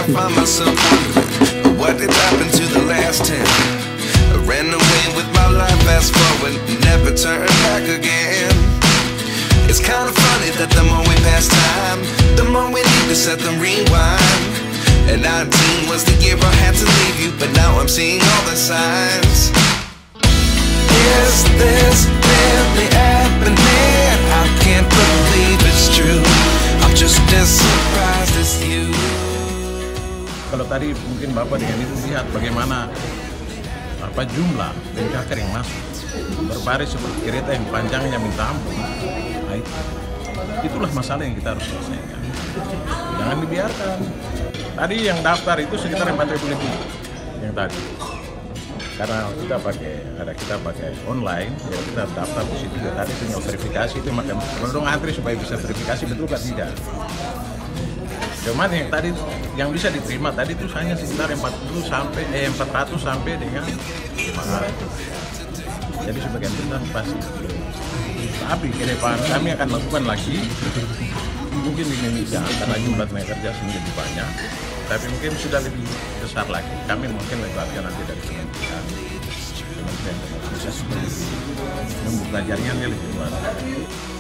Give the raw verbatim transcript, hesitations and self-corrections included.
find myself wondering what did happen to the last ten. I ran away with my life, fast forward, never turn back again. It's kind of funny that the more we pass time, the more we need to set them rewind. And nineteen was the year I had to leave you, but now I'm seeing all the signs. Is this really happening? I can't believe it's true. I'm just as surprised as you. Kalau tadi mungkin Bapak dengan itu lihat bagaimana apa jumlah pencakar yang masuk berbaris seperti kereta yang panjangnya minta ampun. Nah, itu. Itulah masalah yang kita harus selesaikan. Jangan dibiarkan. Tadi yang daftar itu sekitar empat ribu lebih yang tadi. Karena kita pakai ada kita pakai online, ya kita daftar di situ. Ya, tadi tinggal verifikasi itu makan perlu ngantri supaya bisa verifikasi betul kan tidak. Cuman yang tadi yang bisa diterima tadi itu hanya sekitar empat puluh sampai eh empat ratus sampai dengan lima ratus. Jadi sebagian besar pasti belum. Tapi ke depan kami akan lakukan lagi. Mungkin di Indonesia karena jumlah tenaga kerja lebih banyak, tapi mungkin sudah lebih besar lagi. Kami mungkin lebarkan nanti dari kementerian, kementerian bisa seperti membuka jaringan lebih luas.